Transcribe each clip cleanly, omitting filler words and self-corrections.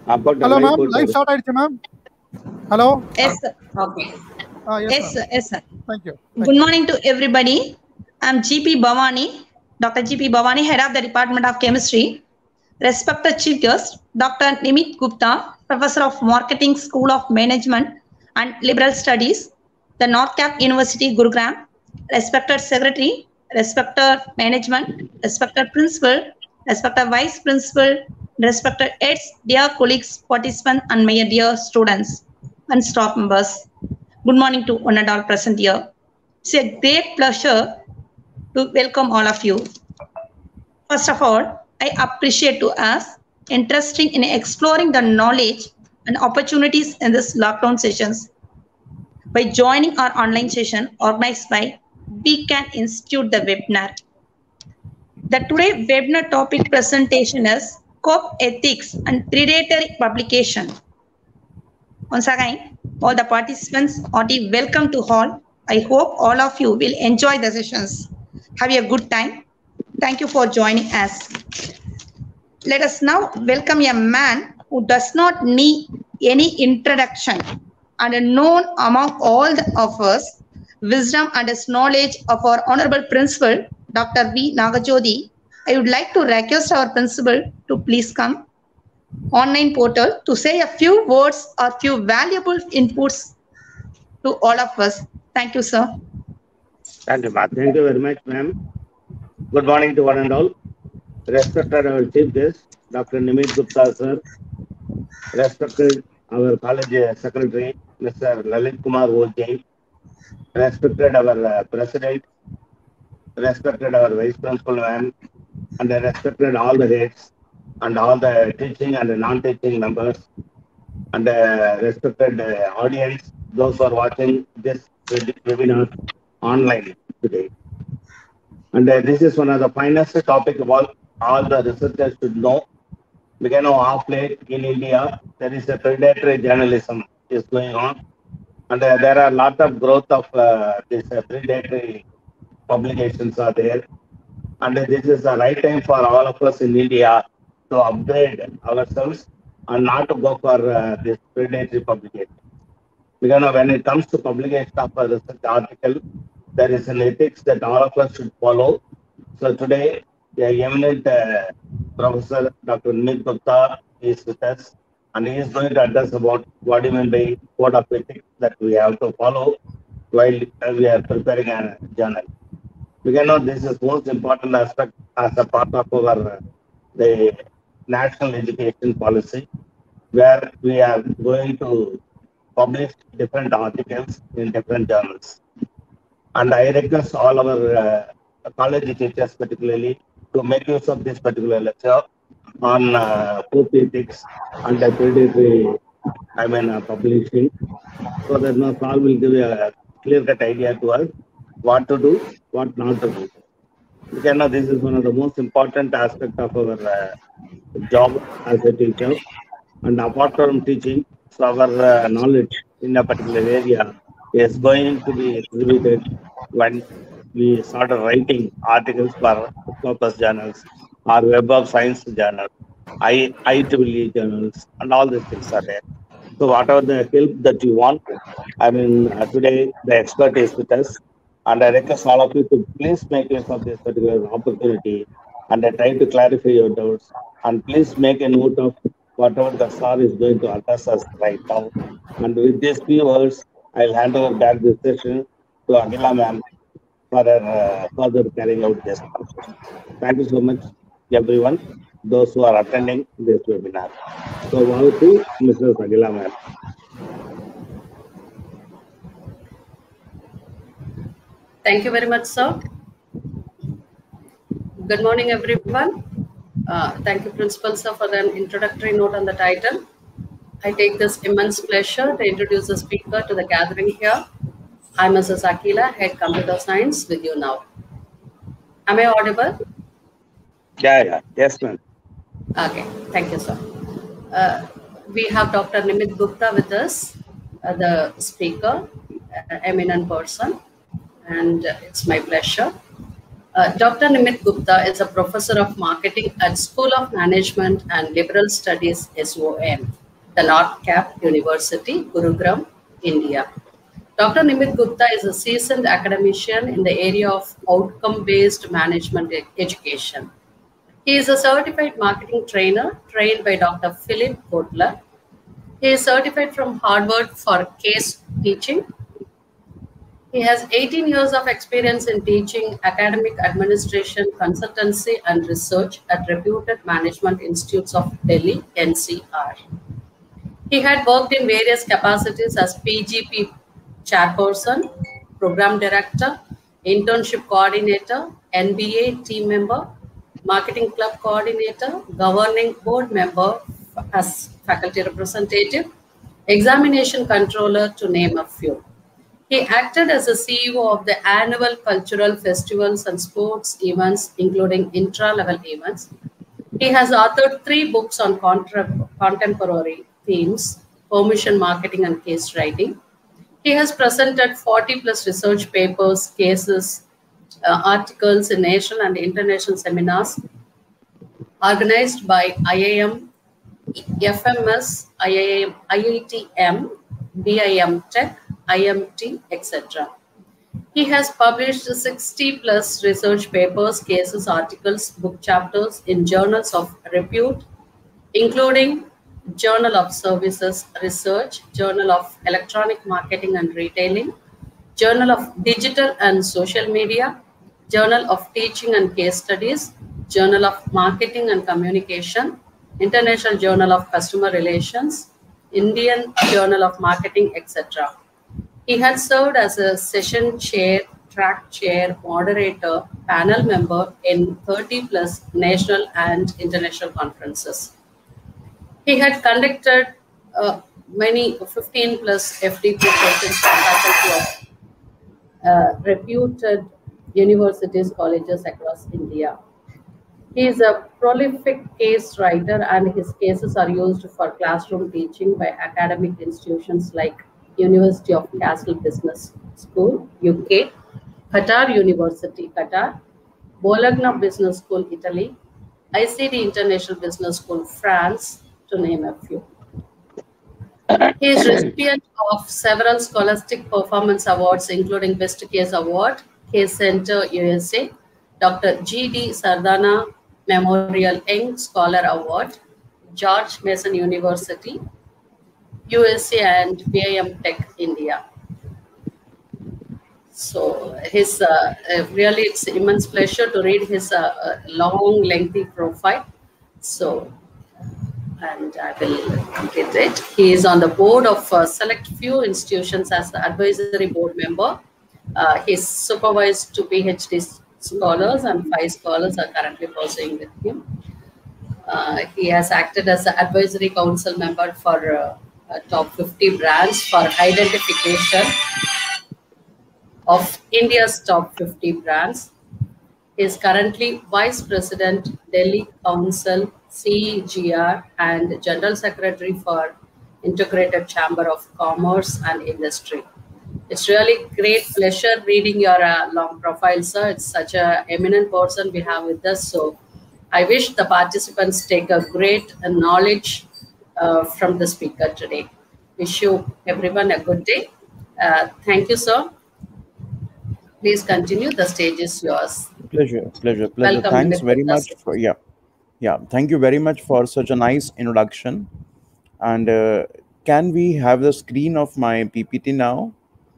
Hello, ma'am. Live start idea, ma'am. Hello. Yes, sir. Okay. Yes, sir. Yes, sir. Thank you. Good morning to everybody. I'm GP Bhavani, Dr. GP Bhavani, Head of the Department of Chemistry. Respected Chief Guest, Dr. Nimit Gupta, Professor of Marketing, School of Management and Liberal Studies, the North Cap University, Gurugram. Respected Secretary, respected Management, respected Principal, respected Vice Principal, respected aides, dear colleagues, participants, and my dear students and staff members. Good morning to one and all present here. It's a great pleasure to welcome all of you. First of all, I appreciate to us interested in exploring the knowledge and opportunities in this lockdown sessions by joining our online session organized by Beacon Institute, the webinar. The today webinar topic presentation is COP ethics and predatory publication. Once again, all the participants are welcome to all. I hope all of you will enjoy the sessions. Have a good time. Thank you for joining us. Let us now welcome a man who does not need any introduction and known among all of us, wisdom and his knowledge of our honorable principal, Dr. V. Nagajodi. I would like to request our principal to please come online portal to say a few words or few valuable inputs to all of us. Thank you, sir. Thank you, ma'am. Thank you very much, ma'am. Good morning to one and all. Respected our chief guest, Dr. Nimit Gupta, sir. Respected our college secretary, Mr. Lalit Kumar Voljain. Respected our president. Respected our vice principal, ma'am. And respected all the heads and all the teaching and non-teaching members. And respected audience, those who are watching this webinar online today. And this is one of the finest topic about all the researchers should know. Because of late in India, there is a predatory journalism is going on. And there are a lot of growth of this predatory publications are there. And this is the right time for all of us in India to upgrade ourselves and not to go for this predatory publication. Because when it comes to publication of a research article, there is an ethics that all of us should follow. So today, the eminent Professor Dr. Nimit Gupta is with us, and he is going to address about what do you mean by code of ethics that we have to follow while we are preparing a journal. Because this is most important aspect as a part of our the national education policy, where we are going to publish different articles in different journals. And I request all our college teachers particularly to make use of this particular lecture on code ethics and predatory, publishing, so that Paul will give a clear-cut idea to us what to do, what not to do. Because this is one of the most important aspects of our job as a teacher. And apart from teaching, so our knowledge in a particular area is going to be exhibited when we started writing articles for Scopus journals or Web of Science journal, IEEE journals, and all these things are there. So whatever the help that you want, today the expert is with us, and I request all of you to please make use of this particular opportunity and try to clarify your doubts, and please make a note of whatever the sir is going to address us right now. And with these few words, I'll hand over back this session to Akhila ma'am for further carrying out this conversation. Thank you so much, everyone, those who are attending this webinar. So, over to Mrs. Akhila ma'am. Thank you very much, sir. Good morning, everyone. Thank you, Principal, sir, for an introductory note on the title. I take this immense pleasure to introduce the speaker to the gathering here. I'm Mrs. Akhila, Head Computer Science, with you now. Am I audible? Yeah. Yes, ma'am. Okay. Thank you, sir. We have Dr. Nimit Gupta with us, the speaker, eminent person, and it's my pleasure. Dr. Nimit Gupta is a professor of marketing at School of Management and Liberal Studies SOM, the North Cap University, Gurugram, India. Dr. Nimit Gupta is a seasoned academician in the area of outcome-based management education. He is a certified marketing trainer trained by Dr. Philip Kotler. He is certified from Harvard for case teaching. He has 18 years of experience in teaching, academic administration, consultancy, and research at reputed management institutes of Delhi, NCR. He had worked in various capacities as PGP chairperson, program director, internship coordinator, NBA team member, marketing club coordinator, governing board member as faculty representative, examination controller, to name a few. He acted as a CEO of the annual cultural festivals and sports events, including intra-level events. He has authored 3 books on contemporary themes, permission marketing and case writing. He has presented 40 plus research papers, cases, articles in national and international seminars organized by IIM, FMS, IITM, BIM Tech, IMT, etc. He has published 60 plus research papers, cases, articles, book chapters in journals of repute, including Journal of Services Research, Journal of Electronic Marketing and Retailing, Journal of Digital and Social Media, Journal of Teaching and Case Studies, Journal of Marketing and Communication, International Journal of Customer Relations, Indian Journal of Marketing, etc. He had served as a session chair, track chair, moderator, panel member in 30 plus national and international conferences. He had conducted many 15 plus FDP sessions from faculty of reputed universities, colleges across India. He is a prolific case writer, and his cases are used for classroom teaching by academic institutions like University of Castle Business School, UK, Qatar University, Qatar, Bologna Business School, Italy, ICD International Business School, France, to name a few. He is recipient of several scholastic performance awards, including Best Case Award, Case Center USA, Dr. G.D. Sardana Memorial Young Scholar Award, George Mason University, USA, and BIM Tech, India. So his really, it's immense pleasure to read his long, lengthy profile. So, and I will complete it. He is on the board of select few institutions as the advisory board member. He is supervised 2 PhD scholars, and 5 scholars are currently pursuing with him. He has acted as an advisory council member for top 50 brands for identification of India's top 50 brands. He is currently Vice President, Delhi Council, CEGR, and General Secretary for Integrated Chamber of Commerce and Industry. It's really great pleasure reading your long profile, sir. It's such an eminent person we have with us. So I wish the participants take a great knowledge from the speaker today. Wish you everyone a good day. Thank you, sir. Please continue. The stage is yours. Pleasure. Welcome, Thanks very much for Thank you very much for such a nice introduction. And can we have the screen of my PPT now?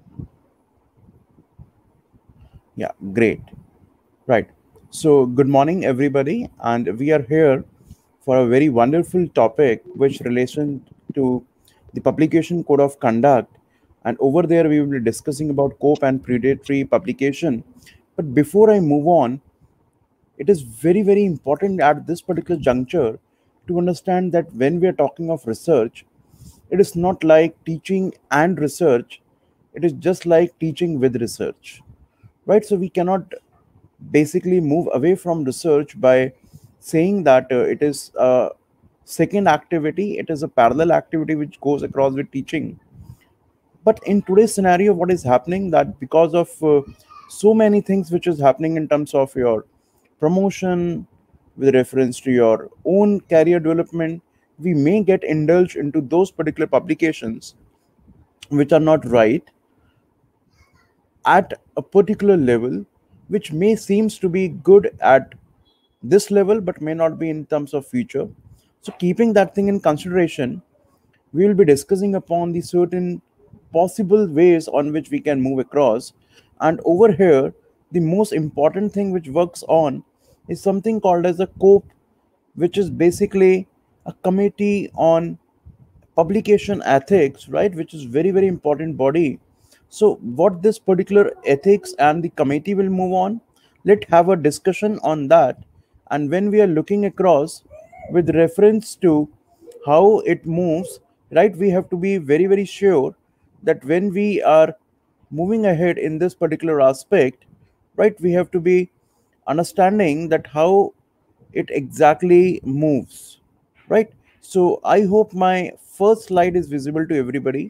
Yeah, great. Right. So good morning, everybody. And we are here for a very wonderful topic which relation to the Publication Code of Conduct. And over there, we will be discussing about COPE and predatory publication. But before I move on, it is very, very important at this particular juncture to understand that when we are talking of research, it is not like teaching and research. It is just like teaching with research, right? So we cannot basically move away from research by saying that it is a second activity. It is a parallel activity which goes across with teaching. But in today's scenario, what is happening that because of so many things which is happening in terms of your promotion, with reference to your own career development, we may get indulged into those particular publications which are not right at a particular level, which may seems to be good at this level but may not be in terms of future. So keeping that thing in consideration, we will be discussing upon the certain possible ways on which we can move across. And over here, the most important thing which works on is something called as a COPE, which is basically a committee on publication ethics, right, which is very, very important body. So what this particular ethics and the committee will move on, let's have a discussion on that. And when we are looking across with reference to how it moves, right, we have to be very, very sure that when we are moving ahead in this particular aspect, right, we have to be understanding that how it exactly moves, right? So I hope my first slide is visible to everybody.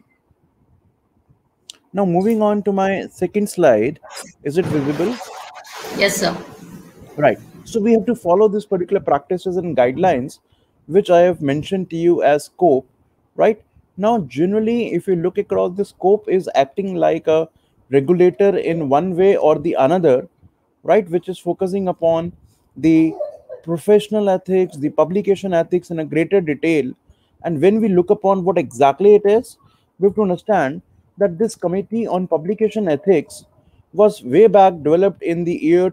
Now moving on to my second slide, is it visible? Yes, sir. Right. So we have to follow this particular practices and guidelines, which I have mentioned to you as scope, right? Now, generally, if you look across, the scope is acting like a regulator in one way or the another, right? Which is focusing upon the professional ethics, the publication ethics in a greater detail. And when we look upon what exactly it is, we have to understand that this committee on publication ethics was way back developed in the year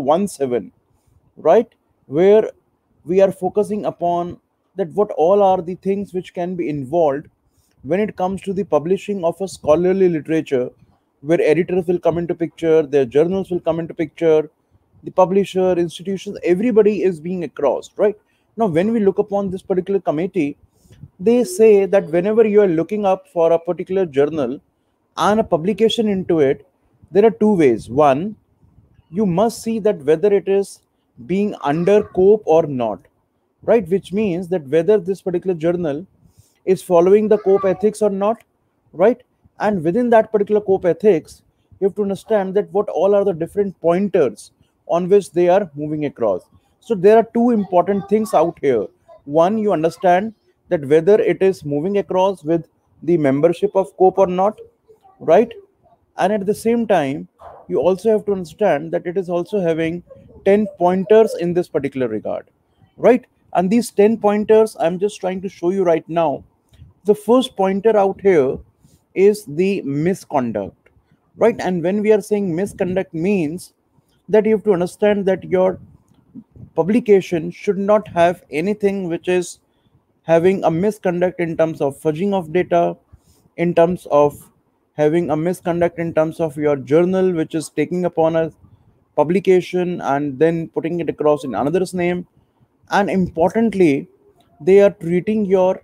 2017, right, where we are focusing upon that what all are the things which can be involved when it comes to the publishing of a scholarly literature, where editors will come into picture, their journals will come into picture, the publisher, institutions, everybody is being across, right? Now when we look upon this particular committee, they say that whenever you are looking up for a particular journal and a publication into it, there are two ways. One, you must see that whether it is being under COPE or not, right? Which means that whether this particular journal is following the COPE ethics or not, right? And within that particular COPE ethics, you have to understand that what all are the different pointers on which they are moving across. So there are two important things out here. One, you understand that whether it is moving across with the membership of COPE or not, right? And at the same time, you also have to understand that it is also having 10 pointers in this particular regard, right? And these 10 pointers I'm just trying to show you right now. The first pointer out here is the misconduct, right? And when we are saying misconduct, means that you have to understand that your publication should not have anything which is having a misconduct in terms of fudging of data, in terms of having a misconduct in terms of your journal which is taking upon a publication and then putting it across in another's name. And importantly, they are treating your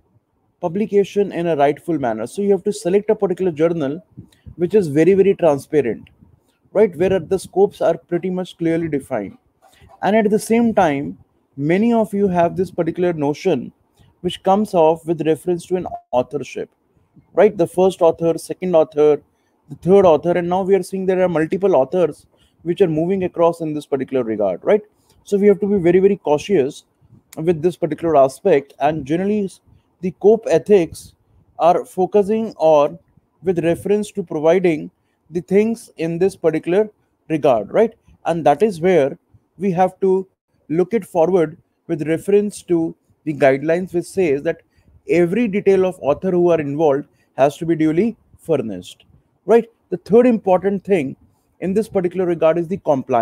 publication in a rightful manner. So you have to select a particular journal which is very, very transparent, right, where the scopes are pretty much clearly defined. And at the same time, many of you have this particular notion which comes off with reference to an authorship, right? The first author, second author, the third author, and now we are seeing there are multiple authors which are moving across in this particular regard, right? So we have to be very, very cautious with this particular aspect. And generally, the COPE ethics are focusing on with reference to providing the things in this particular regard, right? And that is where we have to look it forward with reference to the guidelines which says that every detail of author who are involved has to be duly furnished, right? The third important thing in this particular regard is the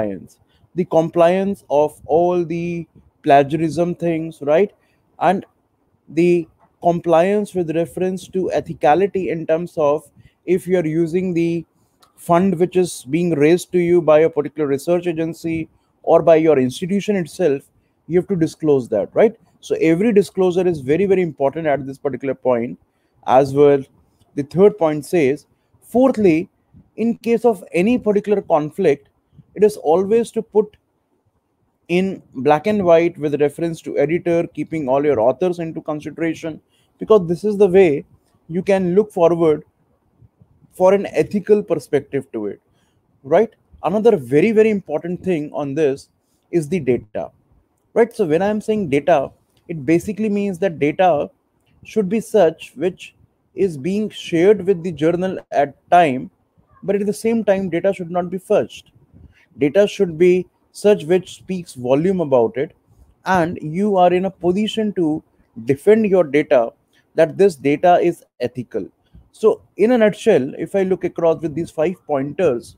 compliance of all the plagiarism things, right? And the compliance with reference to ethicality in terms of if you are using the fund which is being raised to you by a particular research agency or by your institution itself, you have to disclose that, right? So every disclosure is very, very important at this particular point as well. The third point says, fourthly, in case of any particular conflict, it is always to put in black and white with reference to editor, keeping all your authors into consideration, because this is the way you can look forward for an ethical perspective to it, right? Another very, very important thing on this is the data, right? So when I'm saying data, it basically means that data should be such which is being shared with the journal at time, but at the same time, data should not be fudged. Data should be such which speaks volume about it, and you are in a position to defend your data, that this data is ethical. So in a nutshell, if I look across with these 5 pointers,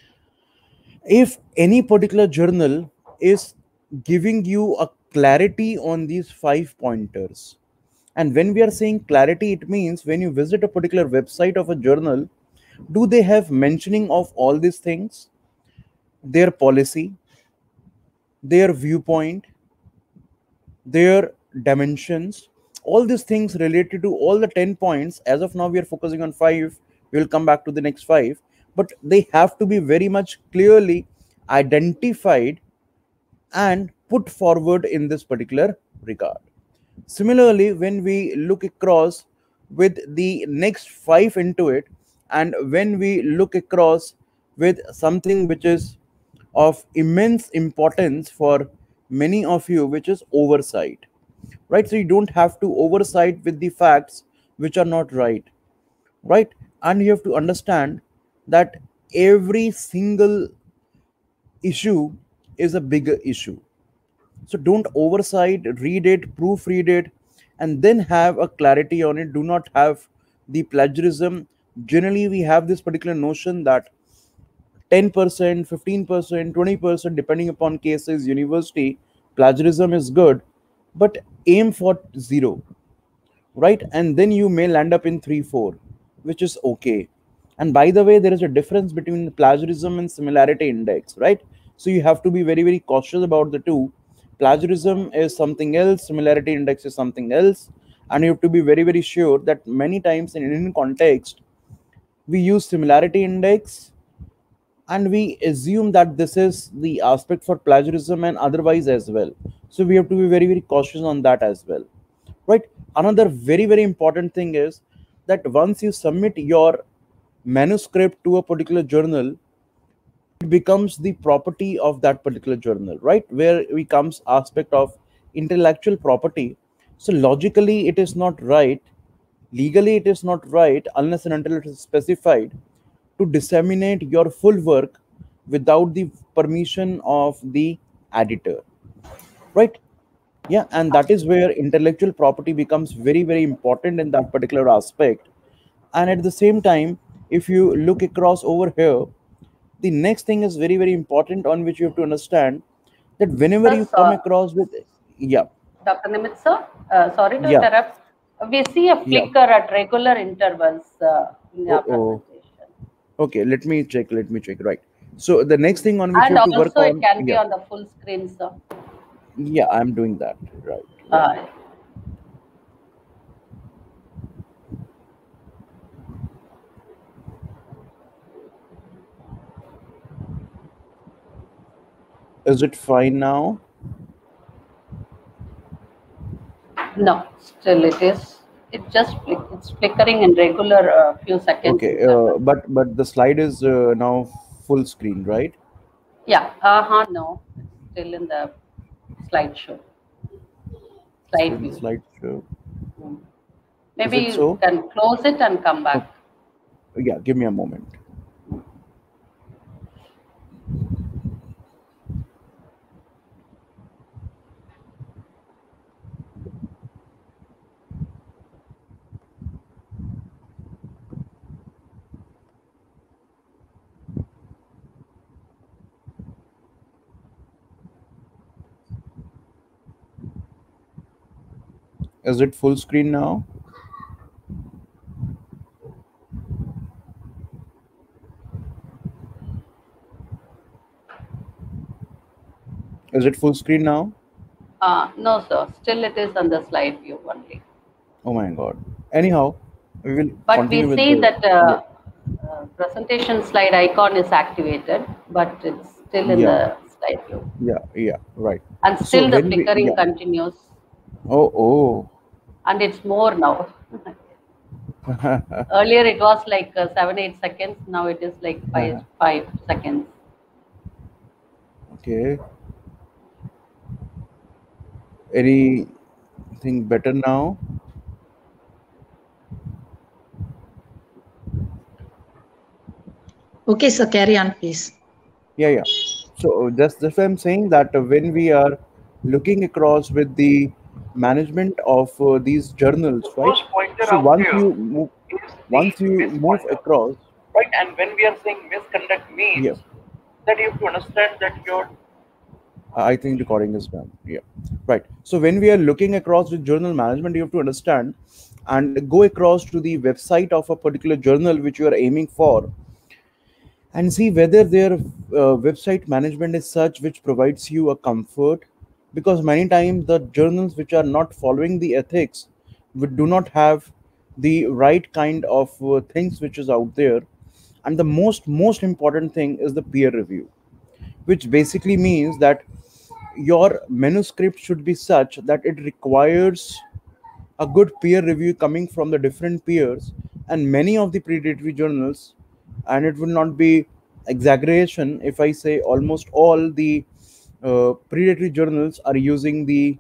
if any particular journal is giving you a clarity on these 5 pointers, and when we are saying clarity, it means when you visit a particular website of a journal, do they have mentioning of all these things, their policy, their viewpoint, their dimensions, all these things related to all the 10 points. As of now, we are focusing on 5. We will come back to the next 5, but they have to be very much clearly identified and put forward in this particular regard. Similarly, when we look across with the next 5 into it, and when we look across with something which is of immense importance for many of you, which is oversight, right? So you don't have to oversight with the facts which are not right, right? And you have to understand that every single issue is a bigger issue. So don't oversight, read it, proofread it, and then have a clarity on it. Do not have the plagiarism. Generally, we have this particular notion that 10%, 15%, 20%, depending upon cases, university, plagiarism is good, but aim for 0, right? And then you may land up in 3, 4, which is okay. And by the way, there is a difference between plagiarism and similarity index, right? So you have to be very, very cautious about the two. Plagiarism is something else, similarity index is something else, and you have to be very, very sure that many times in Indian context, we use similarity index and we assume that this is the aspect for plagiarism and otherwise as well. So we have to be very, very cautious on that as well, right? Another very, very important thing is that once you submit your manuscript to a particular journal, it becomes the property of that particular journal, right? Where we comes aspect of intellectual property. So logically it is not right, legally it is not right, unless and until it is specified, to disseminate your full work without the permission of the editor, right? Yeah, and that is where intellectual property becomes very, very important in that particular aspect. And at the same time, if you look across over here, the next thing is very, very important on which you have to understand that whenever you come across with, yeah. Dr. Nimit sir, sorry to Yeah. interrupt. We see a flicker at regular intervals in your presentation. Okay, let me check. Right. So the next thing on which you have to work on. And also it can be on the full screen, sir. Yeah, I'm doing that. Right. Is it fine now? No, still it is. It's flickering in regular few seconds. Okay, but the slide is now full screen, right? Yeah. No, it's still in the slideshow. Slide view. Slideshow. Maybe you can close it and come back. Yeah, give me a moment. Is it full screen now? Is it full screen now? No, sir. Still it is on the slide view only. Oh my God. Anyhow, we will. But we see that presentation slide icon is activated, but it's still in the slide view. Yeah, right. And still the flickering continues. Oh. And it's more now. Earlier it was like 7-8 seconds. Now it is like 5 seconds. Okay. Anything better now? Okay, sir, carry on, please. Yeah. So that's why I'm saying that when we are looking across with the management of these journals, The right? first pointer So out once there you move, is once the you move misconduct, across, right? And when we are saying misconduct yeah, means that you have to understand that your I think recording is done. Yeah, right. So when we are looking across with journal management, you have to understand and go across to the website of a particular journal which you are aiming for, and see whether their website management is such which provides you a comfort, because many times the journals which are not following the ethics do not have the right kind of things which is out there. And the most important thing is the peer review, which basically means that your manuscript should be such that it requires a good peer review coming from the different peers. And many of the predatory journals, and it will not be exaggeration if I say almost all the predatory journals are using the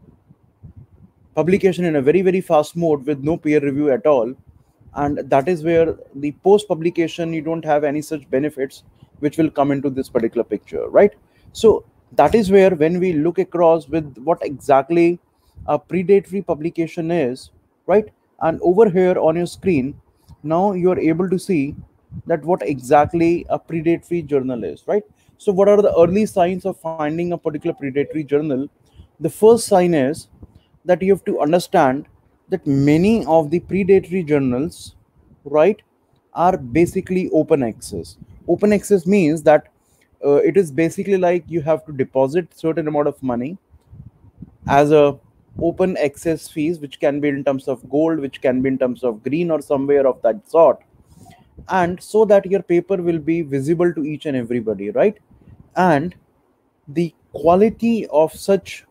publication in a very fast mode with no peer review at all. And that is where the post publication you don't have any such benefits which will come into this particular picture, right? So that is where when we look across with what exactly a predatory publication is, right? And over here on your screen now you are able to see that what exactly a predatory journal is, right? So what are the early signs of finding a particular predatory journal? The first sign is that you have to understand that many of the predatory journals, right, are basically open access. Open access means that it is basically like you have to deposit certain amount of money as a open access fees, which can be in terms of gold, which can be in terms of green or somewhere of that sort, and so that your paper will be visible to each and everybody, right? And the quality of such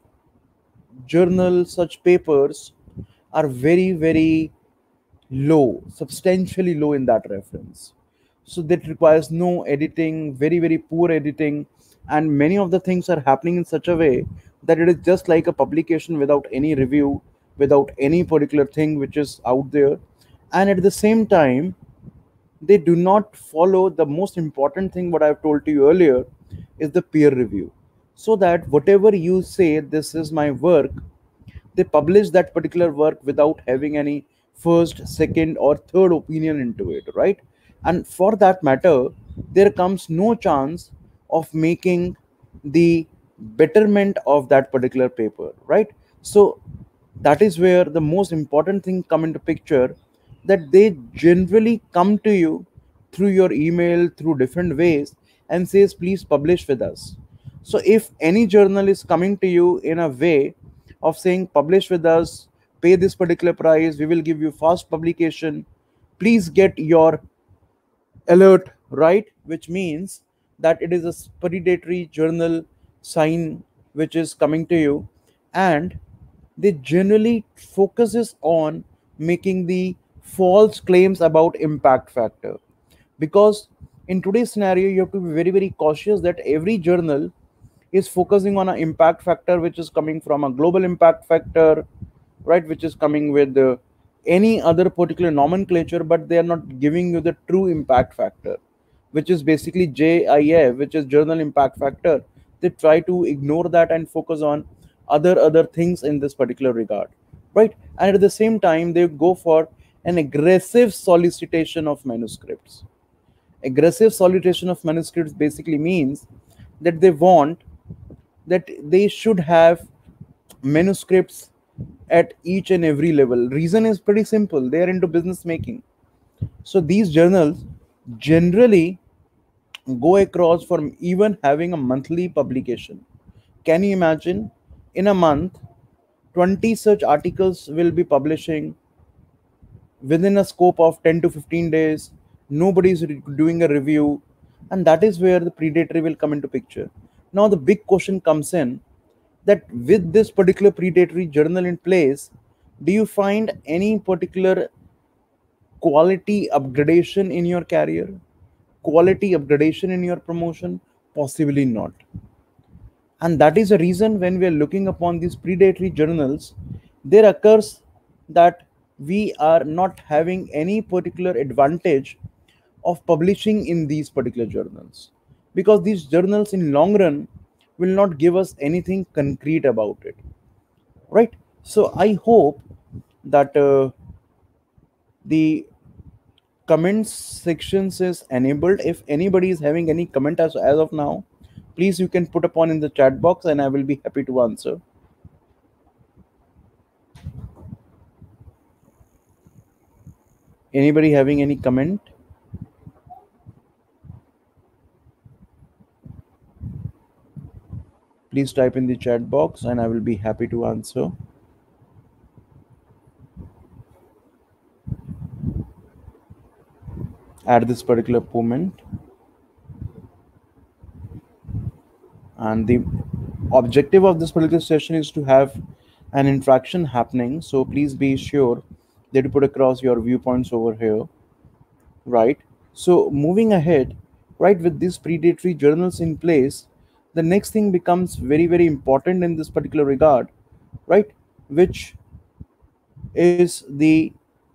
journals, such papers are very low, substantially low in that reference. So that requires no editing, very poor editing, and many of the things are happening in such a way that it is just like a publication without any review, without any particular thing which is out there. And at the same time, they do not follow the most important thing what I've told to you earlier is the peer review. So that whatever you say this is my work, they publish that particular work without having any first, second, or third opinion into it, right? And for that matter, there comes no chance of making the betterment of that particular paper, right? So that is where the most important thing come into picture, that they generally come to you through your email, through different ways, and says please publish with us. So if any journal is coming to you in a way of saying publish with us, pay this particular price, we will give you fast publication, please get your alert, right? Which means that it is a predatory journal sign which is coming to you. And they generally focuses on making the false claims about impact factor, because in today's scenario you have to be very cautious that every journal is focusing on an impact factor which is coming from a global impact factor, right, which is coming with any other particular nomenclature, but they are not giving you the true impact factor, which is basically JIF, which is journal impact factor. They try to ignore that and focus on other things in this particular regard, right? And at the same time they go for an aggressive solicitation of manuscripts. Aggressive solicitation of manuscripts basically means that they want that they should have manuscripts at each and every level. Reason is pretty simple, they are into business making. So these journals generally go across from even having a monthly publication. Can you imagine, in a month 20 such articles will be publishing within a scope of 10 to 15 days. Nobody is doing a review, and that is where the predatory will come into picture. Now the big question comes in, that with this particular predatory journal in place, do you find any particular quality upgradation in your career, quality upgradation in your promotion? Possibly not. And that is the reason when we are looking upon these predatory journals, there occurs that we are not having any particular advantage of publishing in these particular journals, because these journals in long run will not give us anything concrete about it, right? So I hope that the comments sections is enabled. If anybody is having any comment as of now, please you can put upon in the chat box and I will be happy to answer. Anybody having any comment? Please type in the chat box and I will be happy to answer. At this particular moment. And the objective of this particular session is to have an interaction happening. So please be sure that you put across your viewpoints over here, right? So moving ahead, right, with these predatory journals in place, the next thing becomes very, very important in this particular regard, right? Which is the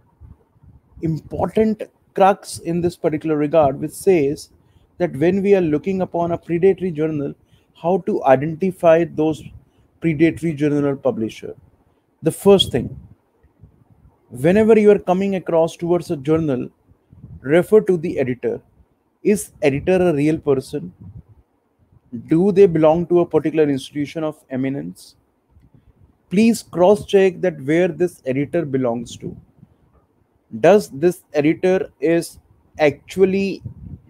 important crux in this particular regard, which says that when we are looking upon a predatory journal, how to identify those predatory journal publisher. The first thing, whenever you are coming across towards a journal, refer to the editor. Is editor a real person? Do they belong to a particular institution of eminence? Please cross-check that where this editor belongs to. Does this editor is actually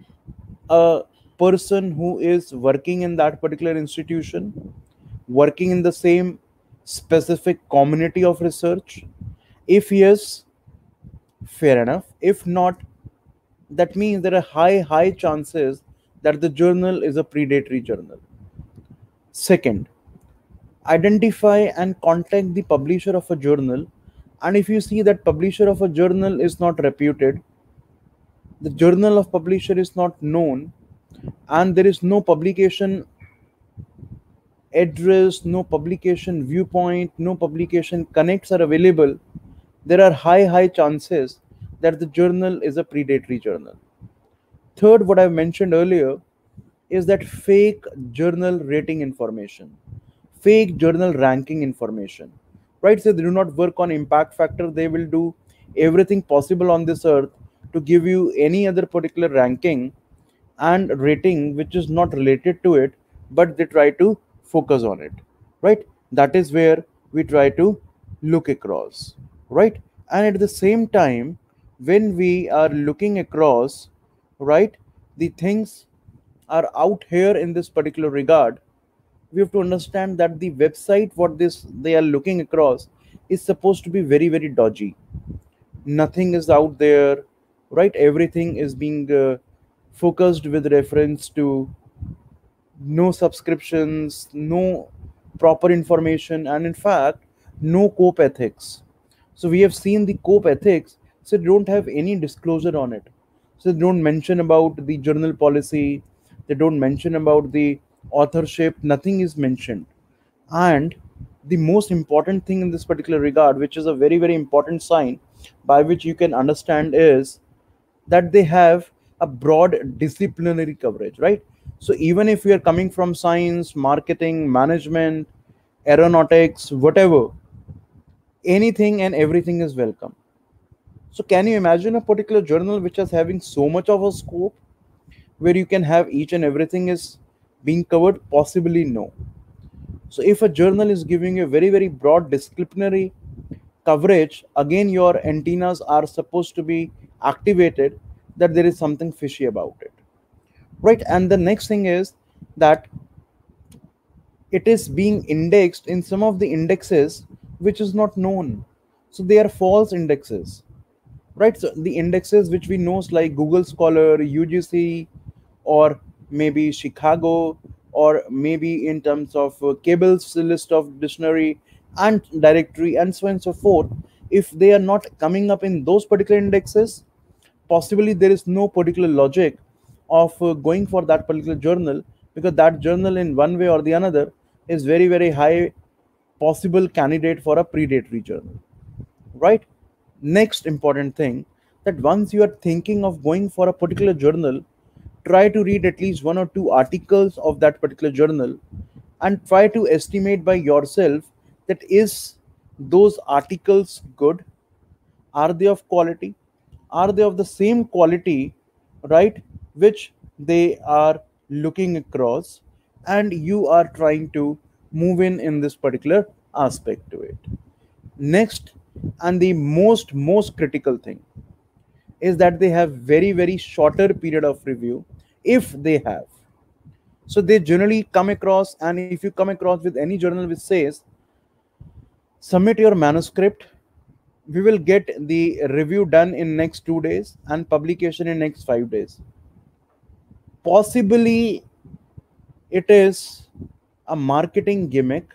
a person who is working in that particular institution, working in the same specific community of research? If yes, fair enough. If not, that means there are high chances that the journal is a predatory journal. Second, identify and contact the publisher of a journal, and if you see that publisher of a journal is not reputed, the journal of publisher is not known, and there is no publication address, no publication viewpoint, no publication connects are available, there are high chances that the journal is a predatory journal. Third, what I mentioned earlier is that fake journal rating information, fake journal ranking information, right? So they do not work on impact factor. They will do everything possible on this earth to give you any other particular ranking and rating which is not related to it, but they try to focus on it, right? That is where we try to look across, right? And at the same time, when we are looking across, right, the things are out here in this particular regard, we have to understand that the website what they are looking across is supposed to be very, very dodgy. Nothing is out there, right? Everything is being focused with reference to no subscriptions, no proper information, and in fact no COPE ethics. So we have seen the COPE ethics, so they don't have any disclosure on it. So they don't mention about the journal policy, they don't mention about the authorship, nothing is mentioned. And the most important thing in this particular regard, which is a very, very important sign by which you can understand, is that they have a broad disciplinary coverage, right? So even if we are coming from science, marketing, management, aeronautics, whatever, anything and everything is welcome. So can you imagine a particular journal which is having so much of a scope where you can have each and everything is being covered? Possibly no. So if a journal is giving you a very, very broad disciplinary coverage, again your antennas are supposed to be activated that there is something fishy about it, right? And the next thing is that it is being indexed in some of the indexes which is not known. So they are false indexes, right? So the indexes which we know like Google Scholar, UGC, or maybe Chicago, or maybe in terms of Cable's list of dictionary and directory and so on and so forth, if they are not coming up in those particular indexes, possibly there is no particular logic of going for that particular journal, because that journal in one way or the another is very high possible candidate for a predatory journal, right? Next important thing, that once you are thinking of going for a particular journal, try to read at least 1 or 2 articles of that particular journal and try to estimate by yourself that is those articles good, are they of quality, are they of the same quality, right, which they are looking across, and you are trying to move in this particular aspect to it. Next, and the most critical thing is that they have very shorter period of review, if they have. So they generally come across, and if you come across with any journal which says submit your manuscript, we will get the review done in next 2 days and publication in next 5 days, possibly it is a marketing gimmick,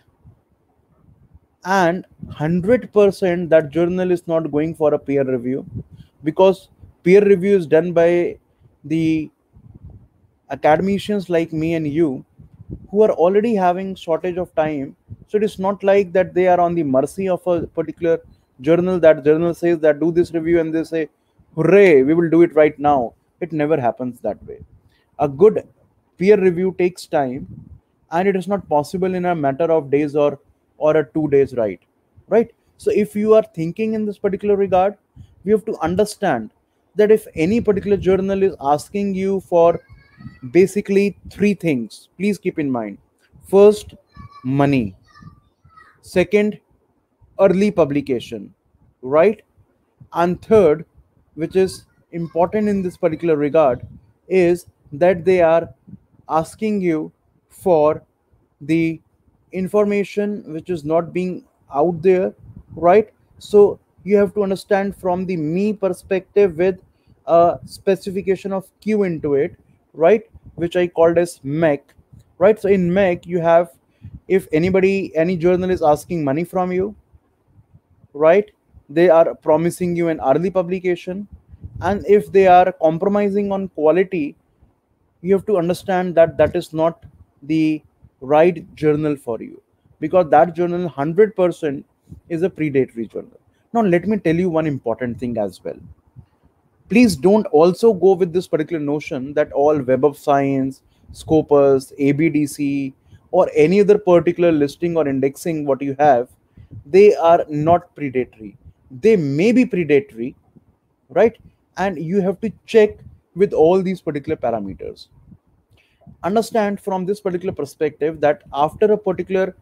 and 100% that journal is not going for a peer review, because peer review is done by the academicians like me and you, who are already having shortage of time. So it is not like that they are on the mercy of a particular journal. That journal says that do this review and they say, hooray, we will do it right now. It never happens that way. A good peer review takes time, and it is not possible in a matter of days or a 2 days, right? So if you are thinking in this particular regard, we have to understand that if any particular journal is asking you for basically 3 things, please keep in mind. First, money. Second, early publication, right? And third, which is important in this particular regard, is that they are asking you for the information which is not being out there, right? So you have to understand from the me perspective with a specification of Q into it, right, which I called as MEC, right? So in MEC you have, if any journal is asking money from you, right, they are promising you an early publication, and if they are compromising on quality, you have to understand that that is not the right journal for you, because that journal 100% is a predatory journal. Now let me tell you one important thing as well. Please don't also go with this particular notion that all Web of Science, Scopus, ABDC, or any other particular listing or indexing what you have, they are not predatory. They may be predatory, right? And you have to check with all these particular parameters. Understand from this particular perspective that after a particular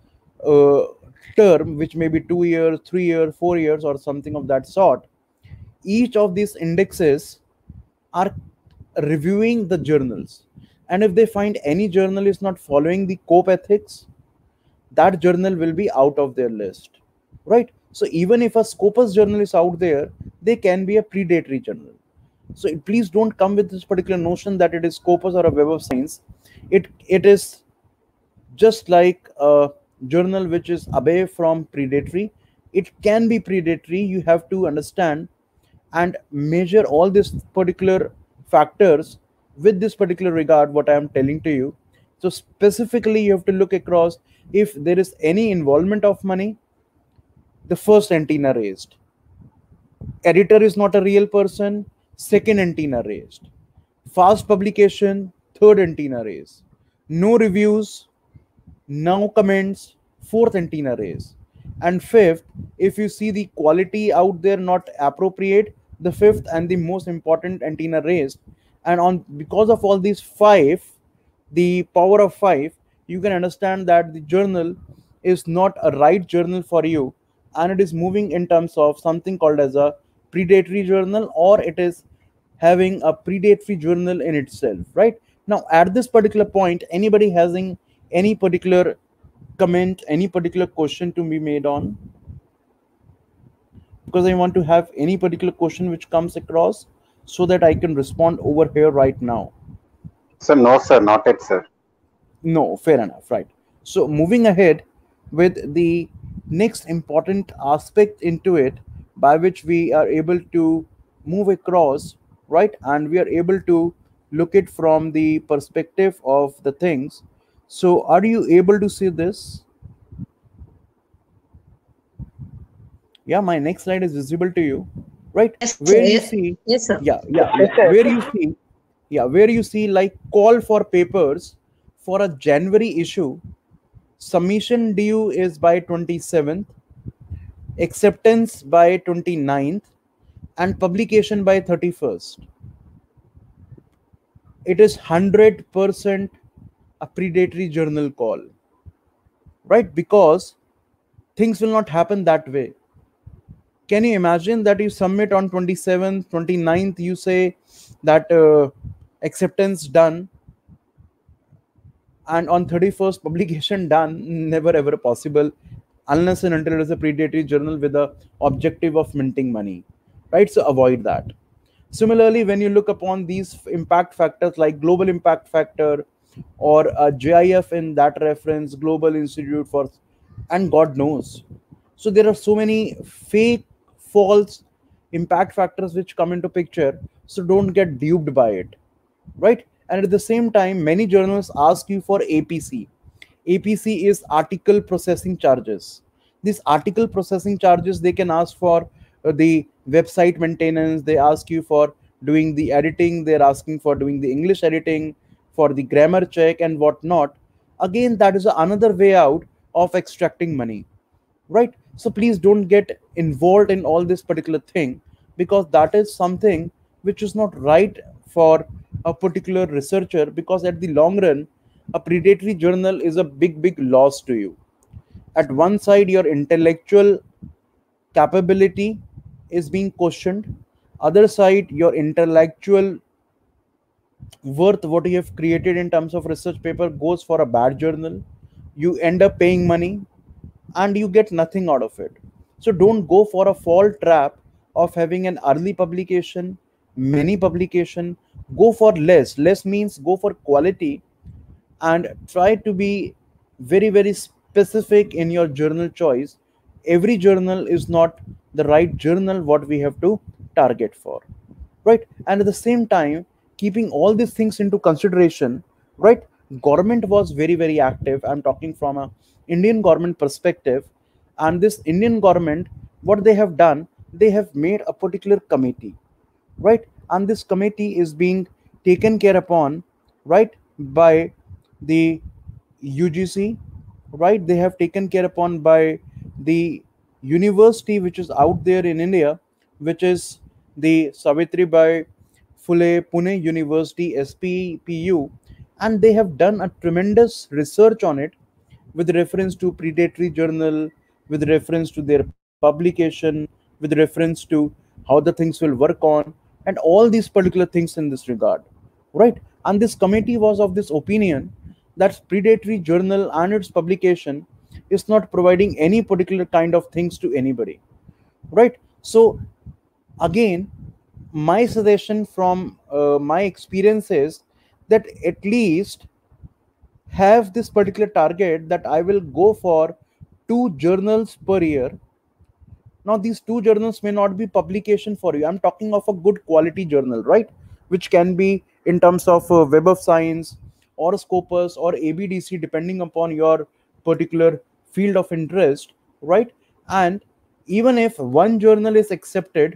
term, which may be 2 years, 3 years, 4 years, or something of that sort, each of these indexes are reviewing the journals, and if they find any journal is not following the COPE ethics, that journal will be out of their list, right? So even if a Scopus journal is out there, they can be a predatory journal. So please don't come with this particular notion that it is Scopus or a Web of Science. It is just like a journal which is away from predatory. It can be predatory. You have to understand and measure all these particular factors with this particular regard, what I am telling to you. So specifically, you have to look across if there is any involvement of money, the first antenna raised. Editor is not a real person, second antenna raised. Fast publication, third antenna raised. No reviews, no comments, fourth antenna raised. And fifth, if you see the quality out there not appropriate, the fifth and the most important antenna raised. And because of all these 5, the power of 5, you can understand that the journal is not a right journal for you, and it is moving in terms of something called as a predatory journal, or it is having a predatory journal in itself, right? Now at this particular point, anybody having any particular comment, any particular question to be made on? Because I want to have any particular question which comes across so that I can respond over here right now. Sir, no, sir, not yet, sir. No, fair enough, right? So moving ahead with the next important aspect into it, by which we are able to move across, right? And we are able to look it from the perspective of the things. So are you able to see this? Yeah, my next slide is visible to you, right? Yes, Where you sir. see, Yes, sir. where you see like call for papers for a January issue, submission due is by 27th, acceptance by 29th, and publication by 31st. It is 100% a predatory journal call, right? Because things will not happen that way. Can you imagine that you submit on 27th, 29th, you say that acceptance done, and on 31st publication done? Never ever possible, unless and until it is a predatory journal with the objective of minting money, right? So avoid that. Similarly, when you look upon these impact factors like global impact factor or GIF in that reference, Global Institute for, and God knows. So there are so many fake, false impact factors which come into picture. So don't get duped by it, right? And at the same time, many journals ask you for APC. APC is article processing charges. These article processing charges, they can ask for the website maintenance, they ask you for doing the editing, they're asking for doing the English editing, for the grammar check and whatnot. Again, that is another way out of extracting money, right? So please don't get involved in all this particular thing, because that is something which is not right for a particular researcher, because at the long run a predatory journal is a big loss to you. At one side, your intellectual capability is being questioned, other side your intellectual worth, what you have created in terms of research paper, goes for a bad journal. You end up paying money and you get nothing out of it. So don't go for a fall trap of having an early publication, many publication. Go for less means go for quality, and try to be very specific in your journal choice. Every journal is not the right journal what we have to target for, right? And at the same time, keeping all these things into consideration, right? Government was very active. I'm talking from a Indian government perspective. And this Indian government, what they have done, they have made a particular committee, right? And this committee is being taken care upon, right, by the UGC, right? They have taken care upon by the university which is out there in India, which is the Savitribai Phule Pune University, SPPU, and they have done a tremendous research on it with reference to predatory journal, with reference to their publication, with reference to how the things will work on, and all these particular things in this regard, right? And this committee was of this opinion that predatory journal and its publication is not providing any particular kind of things to anybody, right? So again, my suggestion from my experience is that at least have this particular target, that I will go for 2 journals per year. Now these 2 journals may not be publication for you. I'm talking of a good quality journal, right? Which can be in terms of Web of Science or Scopus or ABDC, depending upon your particular field of interest, right? And even if one journal is accepted,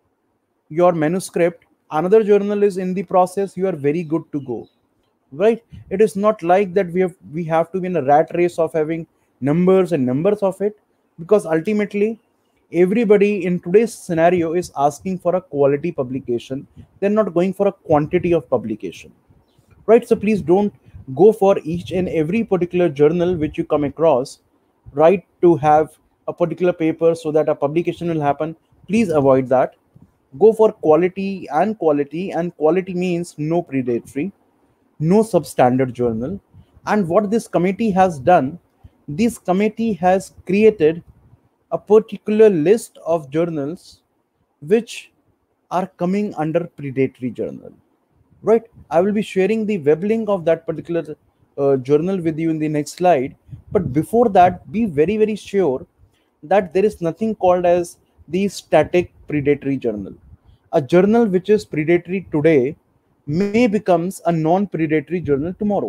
your manuscript, another journal is in the process, you are very good to go, right? It is not like that we have to be in a rat race of having numbers and numbers of it, because ultimately everybody in today's scenario is asking for a quality publication. They're not going for a quantity of publication, right? So please don't go for each and every particular journal which you come across, right, to have a particular paper so that a publication will happen. Please avoid that. Go for quality, and quality means no predatory, no substandard journal. And what this committee has done, this committee has created a particular list of journals which are coming under predatory journal, right? I will be sharing the web link of that particular journal with you in the next slide. But before that, be very sure that there is nothing called as the static predatory journal. A journal which is predatory today may becomes a non-predatory journal tomorrow.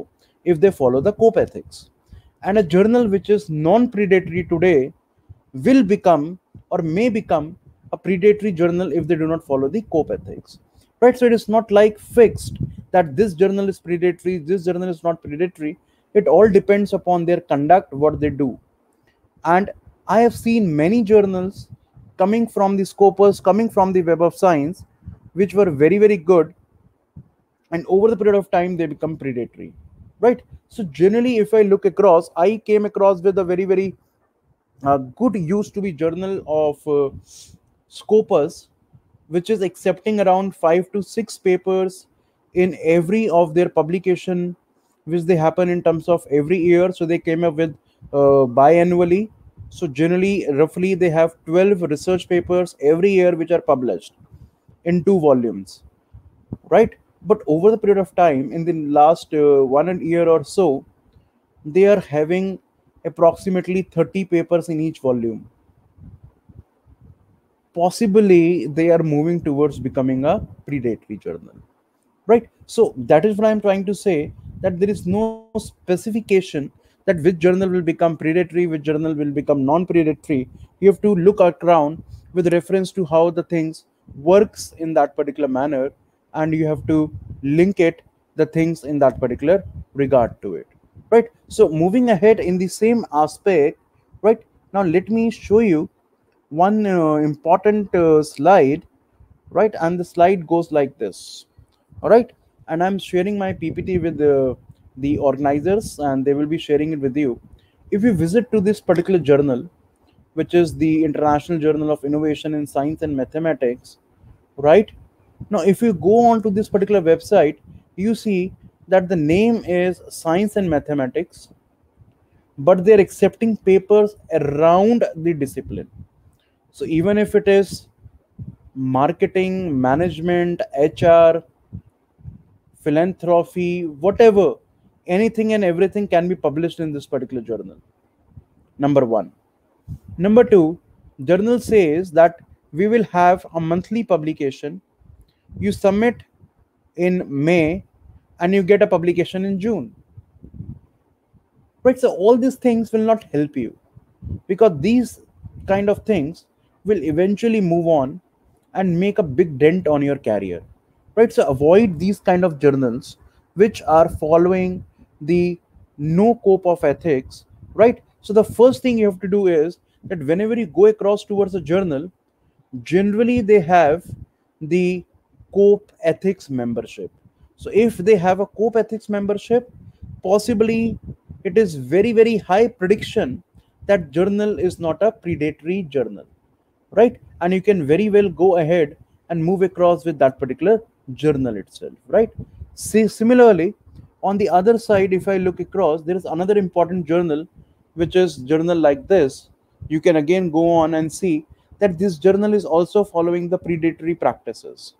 if they follow the COPE ethics. And a journal which is non-predatory today will become or may become a predatory journal if they do not follow the COPE ethics. Right? So it is not like fixed that this journal is predatory, this journal is not predatory. It all depends upon their conduct, what they do. And I have seen many journals coming from the Scopus, coming from the Web of Science, which were very, very good. And over the period of time, they become predatory. Right? So generally, if I look across, I came across with a very, very good used to be journal of Scopus, which is accepting around 5 to 6 papers in every of their publication, which they happen in terms of every year. So they came up with biannually. So generally, roughly, they have 12 research papers every year which are published in 2 volumes, right? But over the period of time, in the last 1 year or so, they are having approximately 30 papers in each volume. Possibly, they are moving towards becoming a predatory journal, right? So that is what I'm trying to say, that there is no specification that which journal will become predatory, which journal will become non-predatory. You have to look around with reference to how the things works in that particular manner, and you have to link it the things in that particular regard to it, right? So moving ahead in the same aspect, right? Now let me show you one important slide, right? And the slide goes like this. All right, and I'm sharing my PPT with the organizers, and they will be sharing it with you. If you visit to this particular journal, which is the International Journal of Innovation in Science and Mathematics, right? Now, if you go on to this particular website, you see that the name is Science and Mathematics, but they're accepting papers around the discipline. So even if it is marketing, management, HR, philanthropy, whatever, anything and everything can be published in this particular journal. Number one. Number two, journal says that we will have a monthly publication. You submit in May and you get a publication in June. Right? So all these things will not help you, because these kind of things will eventually move on and make a big dent on your career. Right? So avoid these kind of journals which are following the no COPE of ethics. Right? So the first thing you have to do is that whenever you go across towards a journal, generally they have the COPE ethics membership. So if they have a COPE ethics membership, possibly it is very, very high prediction that journal is not a predatory journal, right? And you can very well go ahead and move across with that particular journal itself, right? See, similarly, on the other side, if I look across, there is another important journal, which is journal like this. You can again go on and see that this journal is also following the predatory practices,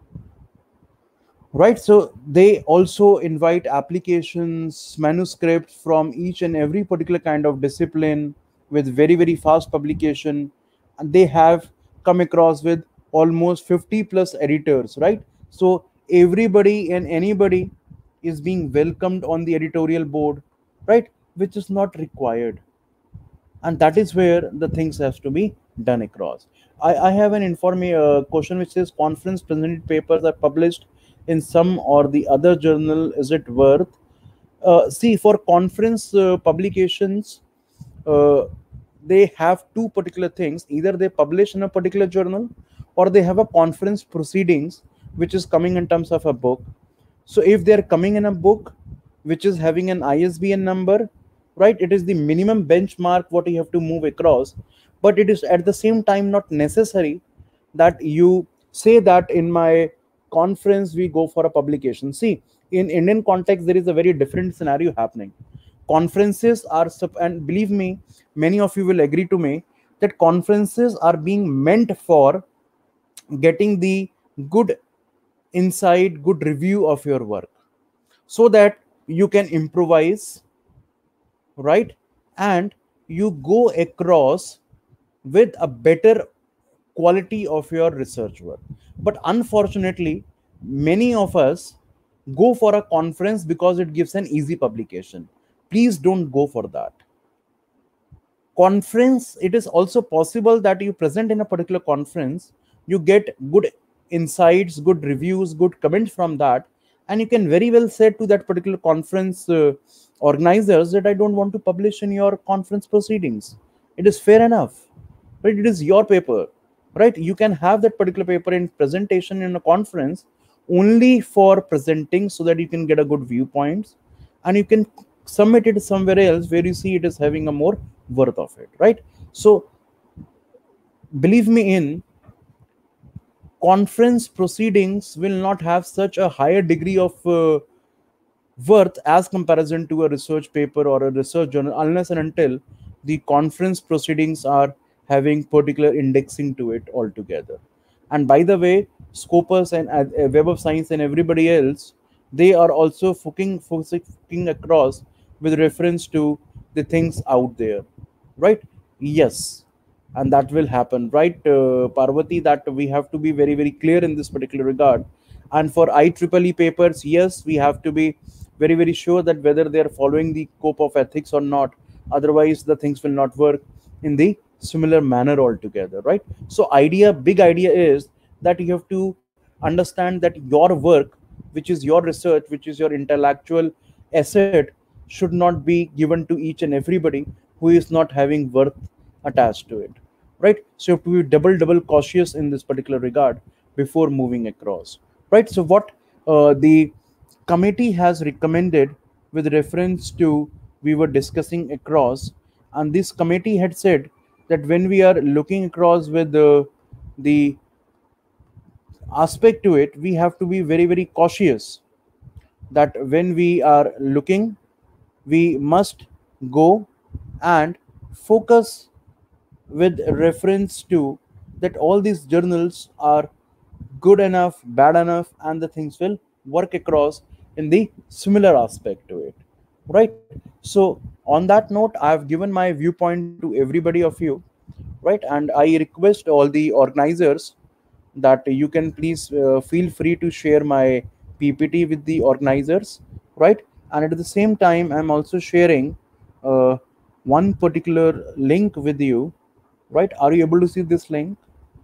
right? So they also invite applications, manuscripts from each and every particular kind of discipline with very, very fast publication. And they have come across with almost 50 plus editors, right? So everybody and anybody is being welcomed on the editorial board, right? Which is not required. And that is where the things have to be done across. I have an question which says conference presented papers are published in some or the other journal. Is it worth? See, for conference publications, they have two particular things. Either they publish in a particular journal, or they have a conference proceedings which is coming in terms of a book. So if they're coming in a book which is having an ISBN number, right, it is the minimum benchmark what you have to move across. But it is at the same time not necessary that you say that in my conference we go for a publication. See, in Indian context, there is a very different scenario happening. Conferences are, and believe me, many of you will agree to me, that conferences are being meant for getting the good insight, good review of your work, so that you can improvise, right? And you go across with a better quality of your research work. But unfortunately, many of us go for a conference because it gives an easy publication. Please don't go for that. Conference, it is also possible that you present in a particular conference, you get good insights, good reviews, good comments from that, and you can very well say to that particular conference organizers that I don't want to publish in your conference proceedings. It is fair enough, but it is your paper, right? You can have that particular paper in presentation in a conference only for presenting, so that you can get a good viewpoints, and you can submit it somewhere else where you see it is having a more worth of it, right? So believe me, in conference proceedings will not have such a higher degree of worth as comparison to a research paper or a research journal, unless and until the conference proceedings are having particular indexing to it altogether. And by the way, Scopus and Web of Science and everybody else, they are also focusing across with reference to the things out there, right? Yes, and that will happen, right, Parvati, that we have to be very, very clear in this particular regard. And for IEEE papers, yes, we have to be very, very sure that whether they are following the code of ethics or not. Otherwise, the things will not work in the similar manner altogether, right? So big idea is that you have to understand that your work, which is your research, which is your intellectual asset, should not be given to each and everybody who is not having worth attached to it, right? So you have to be double cautious in this particular regard before moving across, right? So what the committee has recommended with reference to, we were discussing across, and this committee had said that when we are looking across with the aspect to it, we have to be very, very cautious that when we are looking, we must go and focus with reference to that all these journals are good enough, bad enough, and the things will work across in the similar aspect to it, right? So on that note, I have given my viewpoint to everybody of you, right? And I request all the organizers that you can please feel free to share my PPT with the organizers, right? And at the same time, I'm also sharing one particular link with you, right? Are you able to see this link?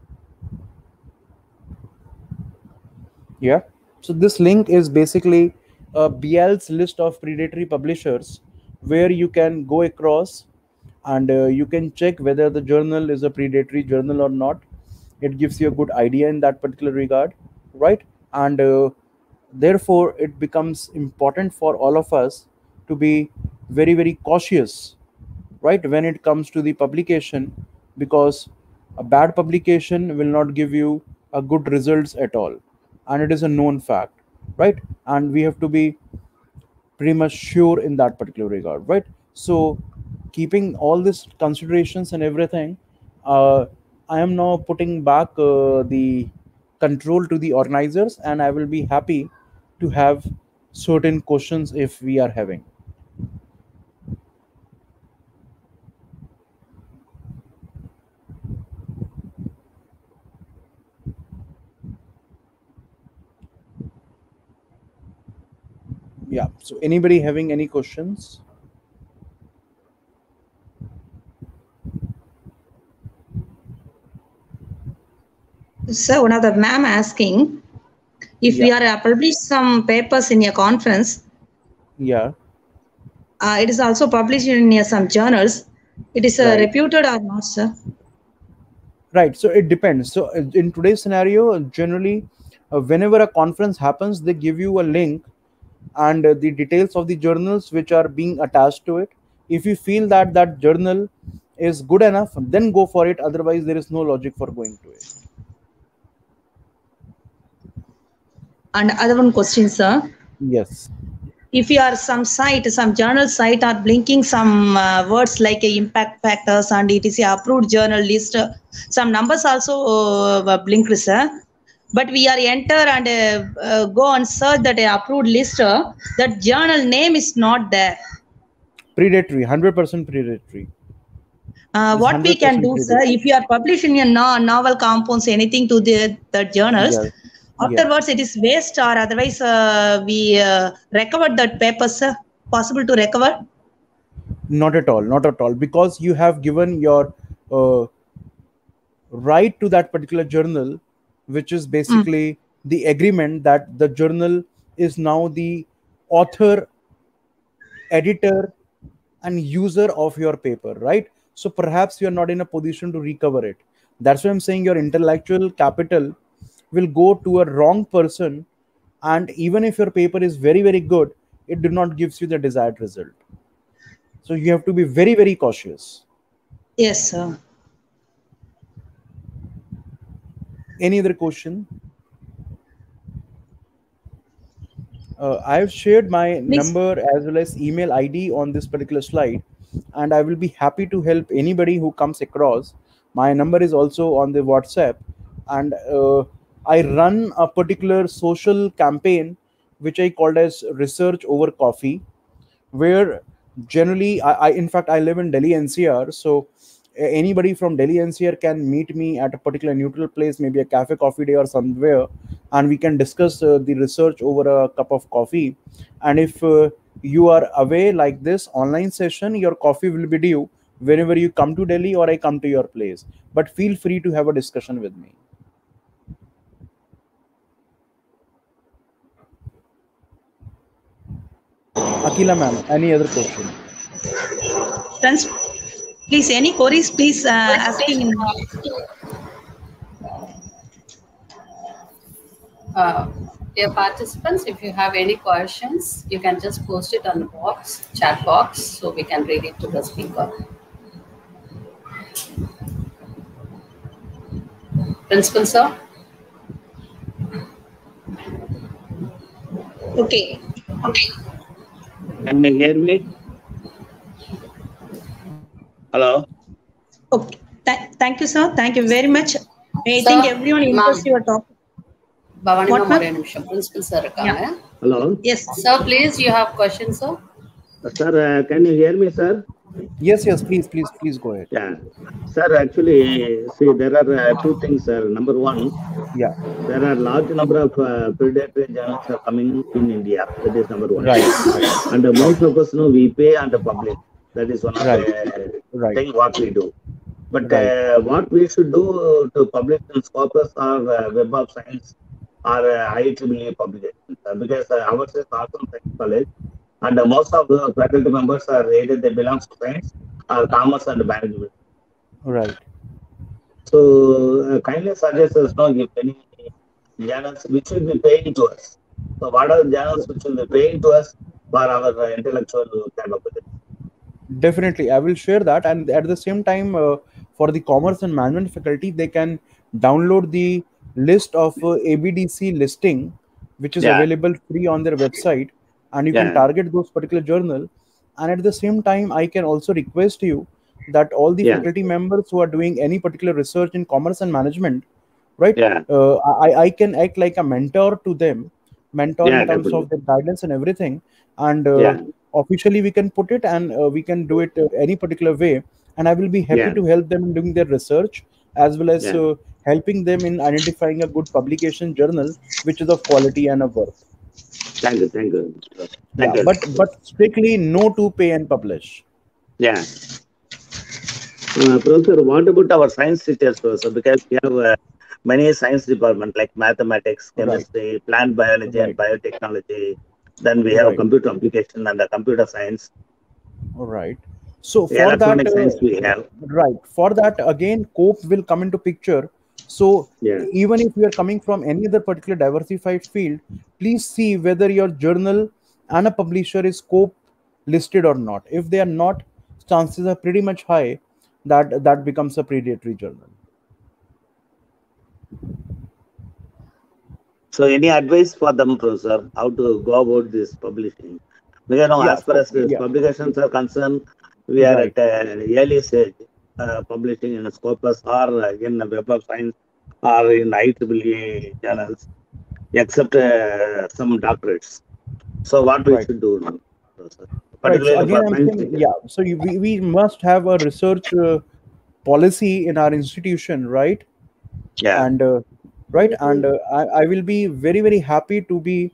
Yeah. So this link is basically BL's list of predatory publishers, where you can go across and you can check whether the journal is a predatory journal or not. It gives you a good idea in that particular regard, right? And therefore, it becomes important for all of us to be very, very cautious, right, when it comes to the publication, because a bad publication will not give you a good results at all, and it is a known fact, right? And we have to be pretty much sure in that particular regard, right? So keeping all these considerations and everything, I am now putting back the control to the organizers, and I will be happy to have certain questions if we are having. Yeah, so anybody having any questions? So one of the ma'am asking if we are published some papers in a conference. Yeah. It is also published in some journals. It is reputed or not, sir? Right. So it depends. So in today's scenario, generally, whenever a conference happens, they give you a link and the details of the journals which are being attached to it. If you feel that that journal is good enough, then go for it. Otherwise, there is no logic for going to it. And other one question, sir. Yes. If you are some journal site are blinking some words like impact factors and it is a approved journal list, some numbers also blink, sir. But we are enter and go and search that approved list, that journal name is not there. Predatory, 100% predatory. What we can do, predatory, sir, if you are publishing a novel compounds, anything to the journals, afterwards it is waste, or otherwise we recovered that paper, sir? Possible to recover? Not at all, not at all, because you have given your right to that particular journal, which is basically the agreement that the journal is now the author, editor, and user of your paper, right? So perhaps you're not in a position to recover it. That's why I'm saying your intellectual capital will go to a wrong person, and even if your paper is very, very good, it do not gives you the desired result. So you have to be very, very cautious. Yes, sir. Any other question? I've shared my number as well as email ID on this particular slide, and I will be happy to help anybody who comes across. My number is also on the WhatsApp, and I run a particular social campaign which I called as Research Over Coffee, where generally in fact I live in Delhi NCR, so anybody from Delhi NCR can meet me at a particular neutral place, maybe a cafe, coffee day or somewhere, and we can discuss the research over a cup of coffee. And if you are away like this online session, your coffee will be due whenever you come to Delhi or I come to your place. But feel free to have a discussion with me. Akila ma'am, any other question? Friends, please, any queries, please asking. Dear participants, if you have any questions, you can just post it on the box, chat box, so we can read it to the speaker. Principal, sir? Okay. Can you hear me? Hello? Okay. Thank you, sir. Thank you very much. I Sir, think everyone interested your topic. Bhavani What, ma'am, ma'am? Principal sir. Yeah. Hello? Yes. Sir, please, you have questions, sir? Sir, can you hear me, sir? Yes, please go ahead. Yeah. Sir, actually, see, there are two things, sir. Number one, Yeah. there are large number of predatory journals are coming in India. That is number one. Right. And most of us know we pay and publish. That is one of Right. the thing what we do. But Right. what we should do to publish in Scopus or Web of Science or IEEE publications, because ours is Awesome Science College, and most of the faculty members are either they belong to science or commerce and management. Right. So kindly suggest us no if any journals which will be paying to us. So what are the journals which will be paying to us for our intellectual capability? Definitely, I will share that. And at the same time, for the commerce and management faculty, they can download the list of ABDC listing, which is available free on their website, and you can target those particular journal. And at the same time, I can also request you that all the faculty members who are doing any particular research in commerce and management, right? I can act like a mentor to them, mentor in terms of their guidance and everything. And officially we can put it, and we can do it any particular way, and I will be happy to help them in doing their research, as well as helping them in identifying a good publication journal which is of quality and of worth. Thank you. Thank you. But strictly no to pay and publish. Yeah. Professor, what about our science teachers, Professor? Because we have many science departments like mathematics, chemistry, plant biology, and biotechnology. Then we have computer application and the computer science. All right. So for that, science we have. Right. For that, again, COPE will come into picture. So even if you are coming from any other particular diversified field, please see whether your journal and a publisher is COPE listed or not. If they are not, chances are pretty much high that that becomes a predatory journal. So any advice for them, Professor, how to go about this publishing? Because now, as far as publications are concerned, we are at an early stage, publishing in a Scopus or in a Web of Science or in IEEE journals, except some doctorates. So what we should do now, Professor? So again, I'm saying, so we must have a research policy in our institution, right? Yeah. And right? And I will be very, very happy to be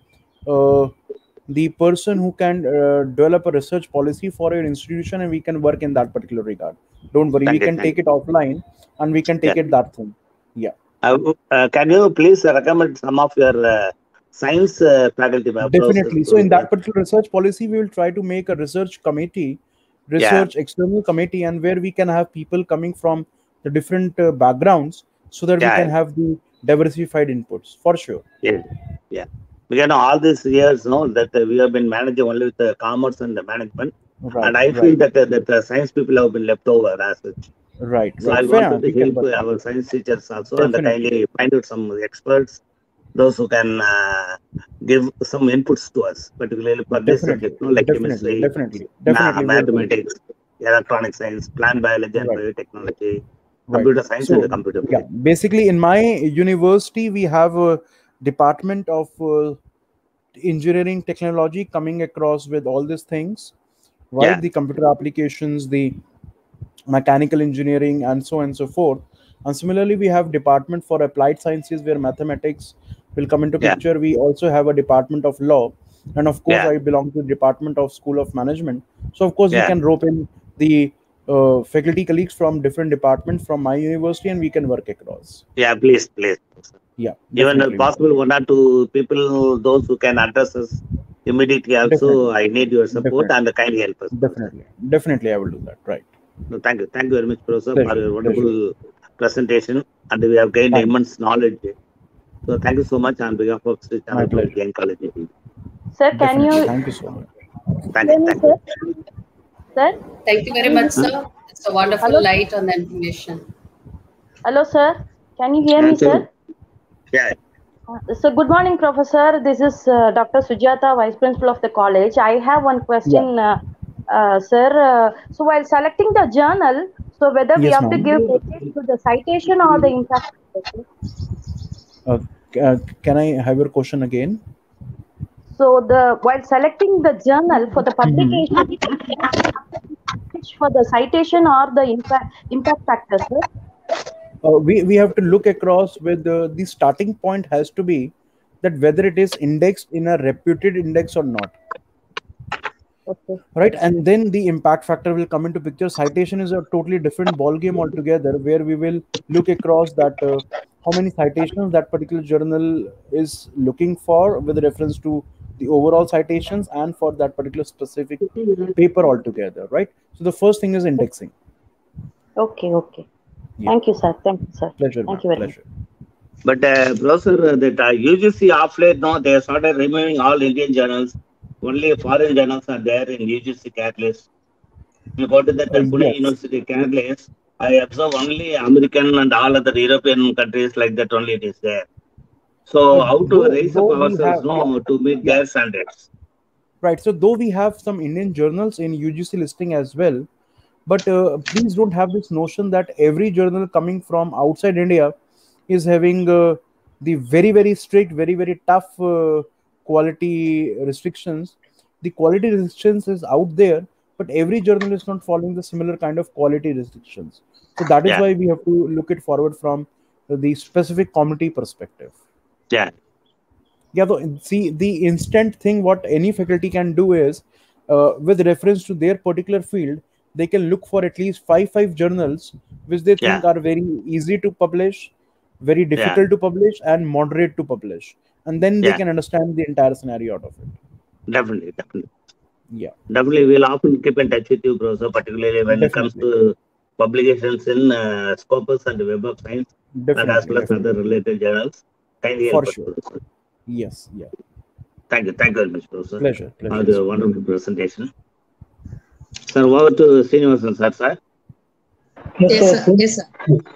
the person who can develop a research policy for your institution, and we can work in that particular regard. Don't worry, we can take it offline and we can take it that thing. Yeah. Can you please recommend some of your science faculty members? Definitely. So in that particular research policy, we will try to make a research committee, external committee, and where we can have people coming from the different backgrounds, so that we can have the diversified inputs for sure. Yeah. Because all these years, that we have been managing only with the commerce and the management, and I feel that the science people have been left over as such. Right. So I want to help our science teachers also, and kindly find out some experts, those who can give some inputs to us, particularly for this subject, like chemistry, mathematics, electronic science, plant biology and biotechnology, computer science and the computer. Yeah, basically in my university we have a department of engineering technology coming across with all these things, right? The computer applications, the mechanical engineering, and so on and so forth. And similarly, we have department for applied sciences where mathematics will come into picture. We also have a department of law, and of course I belong to the department of School of Management. So of course we can rope in the faculty colleagues from different departments from my university, and we can work across. Yeah, please. Yeah, even if possible, 1 or 2 people, those who can address us immediately also, I need your support and kindly help us. Definitely I will do that. Right. No, thank you very much, Professor, for your wonderful presentation, and we have gained immense knowledge. So thank you so much on behalf of Sri Chandrapur Jain College. Sir, can you? Thank you so much. Thank you. Sir? Thank you very much, sir. It's a wonderful light on the information. Hello, sir. Can you hear me, sir? Yeah. So good morning, Professor. This is Dr. Sujata, Vice Principal of the college. I have one question, sir. So while selecting the journal, so whether we have to give weightage to the citation or the impact? Can I have your question again? So while selecting the journal for the publication, for the citation or the impact factor, sir? We have to look across with the starting point has to be that whether it is indexed in a reputed index or not. Okay. Right, and then the impact factor will come into picture. Citation is a totally different ball game altogether, where we will look across that how many citations that particular journal is looking for with reference to the overall citations and for that particular specific paper altogether, right? So the first thing is indexing. Okay. Yeah. Thank you, sir. Pleasure. Thank you very much. But Professor, that UGC off late now, they started removing all Indian journals. Only foreign journals are there in UGC catalyst. You go to the Pune University catalyst, I observe only American and all other European countries like that only it is there. So how to raise up ourselves to meet their standards? Right. So though we have some Indian journals in UGC listing as well, but please don't have this notion that every journal coming from outside India is having the very, very strict, very, very tough quality restrictions. The quality restrictions is out there, but every journal is not following the similar kind of quality restrictions. So that is why we have to look it forward from the specific community perspective. Yeah. So see, the instant thing what any faculty can do is with reference to their particular field, they can look for at least five journals which they think are very easy to publish, very difficult to publish, and moderate to publish, and then they can understand the entire scenario out of it. Definitely. Yeah. Definitely, we'll often keep in touch with you, Professor, particularly when it comes to publications in Scopus and Web of Science, and as well as other related journals. Kindly for sure. Yes. Yeah. Thank you very much, Professor. Pleasure. For the wonderful presentation. Sir, over to Srinivasan, sir. Yes, sir.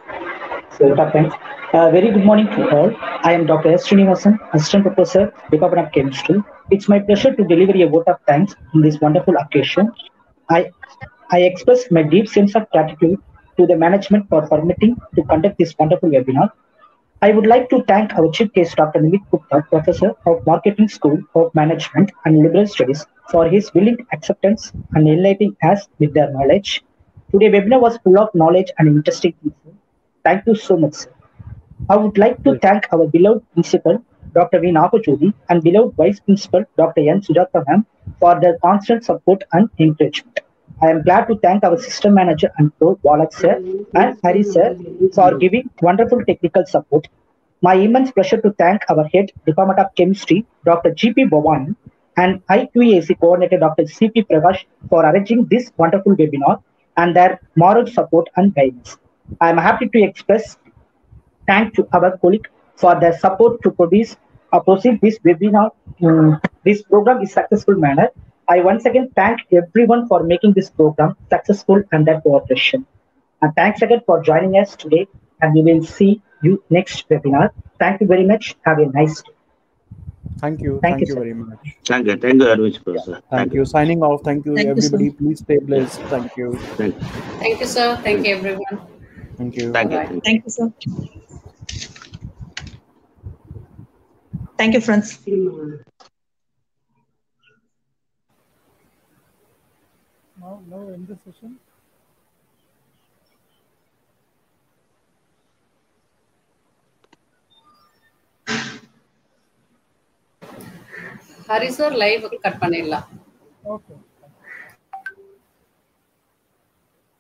So, thanks. Very good morning to all. I am Dr. S. Srinivasan, Assistant Professor, Department of Chemistry. It's my pleasure to deliver a vote of thanks on this wonderful occasion. I express my deep sense of gratitude to the management for permitting to conduct this wonderful webinar. I would like to thank our chief guest, Dr. Nimit Gupta, Professor of Marketing School of Management and Liberal Studies, for his willing acceptance and enlightening us with their knowledge. Today's webinar was full of knowledge and interesting info. Thank you so much, sir. I would like to thank our beloved principal, Dr. V. Napachudi, and beloved vice principal, Dr. N. Sujata ma'am, for their constant support and encouragement. I am glad to thank our system manager and pro, Walak sir, and Hari sir, for giving wonderful technical support. My immense pleasure to thank our head, Department of Chemistry, Dr. G.P. Bhavani, and IQAC coordinator, Dr. C.P. Prakash, for arranging this wonderful webinar and their moral support and guidance. I am happy to express thanks to our colleague for their support to proceed this webinar. This program is successful manner. I once again thank everyone for making this program successful and their cooperation. And thanks again for joining us today, and we will see you next webinar. Thank you very much. Have a nice day. Thank you. Thank you, Thank you sir. very much. Thank you very much, Professor. Thank you. Signing off. Thank you, Thank you, everybody. sir. Please stay blessed. Thank you. Thank you. Thank you, sir. Thank you, everyone. Thank you. Thank you. Bye-bye. Thank you, sir. Thank you, friends. Now end the session. Hari sir live cut பண்ணிடலாம். Okay.